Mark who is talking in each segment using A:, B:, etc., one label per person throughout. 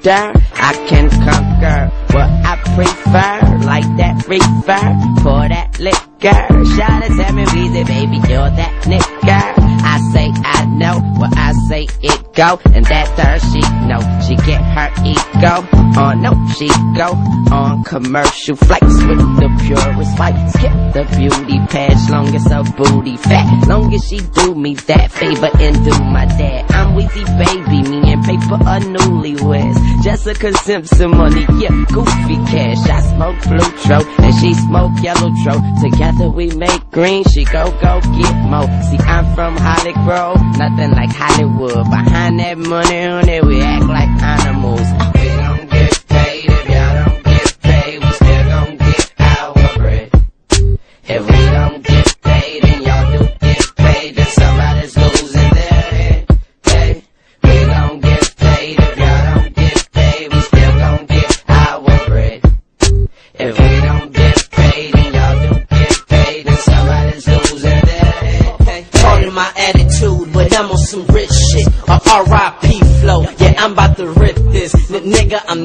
A: murder, I can conquer what I prefer, like that reefer, pour that liquor. Shout it, tell me, Weezy, baby, you're that nigga. I say I know what I say it go, and that's her, she know. She get her ego on, no, she go on commercial flights with the purest fight. Skip the beauty patch, long as her booty fat, long as she do me that favor and do my dad. I'm Weezy, baby, me and paper are newlyweds. Jessica Simpson money, yeah, goofy cash. I smoke blue tro, and she smoke yellow tro. Together we make green, she go get more. See, I'm from Holly Grove, nothing like Hollywood. Behind that money, honey, we act like animals. We don't get paid if y'all don't get paid. We still gon' get our bread. If we don't get paid and y'all do get paid, then somebody's losing their head. Hey, we gon' get paid if y'all don't get paid. We still gon' get our bread. If we don't get paid and y'all do get paid, then somebody's losing their head. Hey, pardon my attitude, but I'm on some rich shit. R.I.P. flow, yeah, I'm about to rip this. Nigga, I'm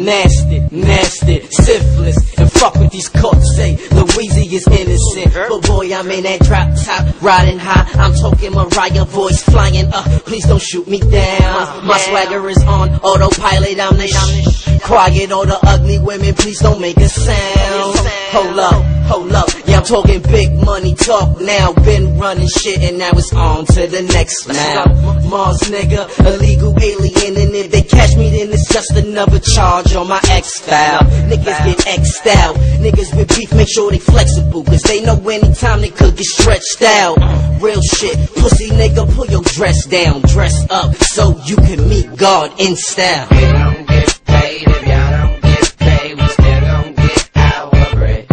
A: nasty, syphilis. And fuck with these courts, say Louise is innocent. But boy, I'm in that drop top, riding high. I'm talking Mariah voice, flying up. Please don't shoot me down. My swagger is on autopilot, I'm the shit. Quiet, all the ugly women, please don't make a sound. Hold up, yeah, I'm talking big money talk now. Been running shit and now it's on to the next round. Mars nigga, illegal alien, and if they catch me then it's just another charge on my X-File. Niggas get X'd out, niggas with beef make sure they flexible, cause they know anytime they could get stretched out. Real shit, pussy nigga, pull your dress down, dress up so you can meet God in style. We don't get paid if y'all don't get paid, we still gon' get our bread.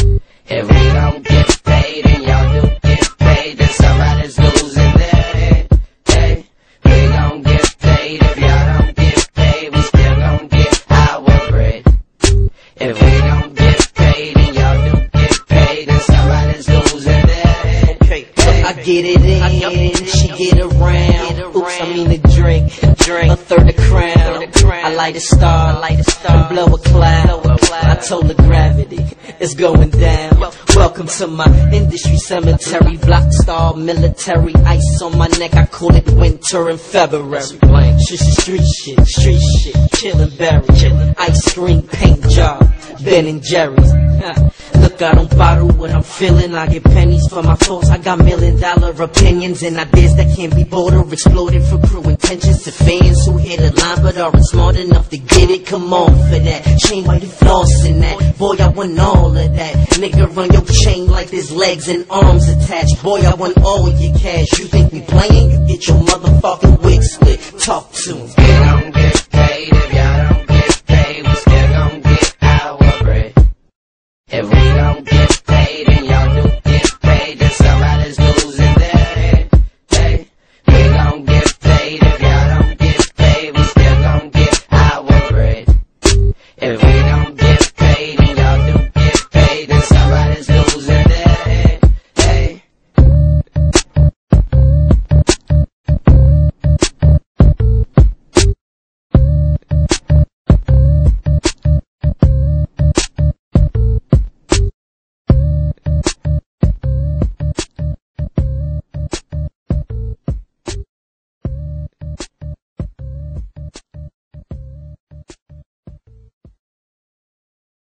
A: If we don't get paid and y'all do get paid, then somebody's losing their head. Hey, we gon' get paid if y'all don't get paid, we still gon' get our bread. If we don't get paid and y'all do get paid, then somebody's losing their head. I get it in, she get around. Oops, I mean a drink, a third of crown. I light a star, and blow a cloud. I told her gravity is going down. Welcome to my industry cemetery. Block star, military, ice on my neck. I call it winter in February. Street shit, chillin' berry, ice cream, paint job, Ben and Jerry's. Look, I don't bottle what I'm feeling. I get pennies for my thoughts. I got $1 million opinions and ideas that can't be bought or exploded for crew intentions. To fans who hit a line but aren't smart enough to get it. Come on for that. Chain white and flossing that. Boy, I want all of that. Nigga, run your chain like there's legs and arms attached. Boy, I want all your cash. You think we playing? You get your motherfucking wig split. Talk to 'em. We don't get paid if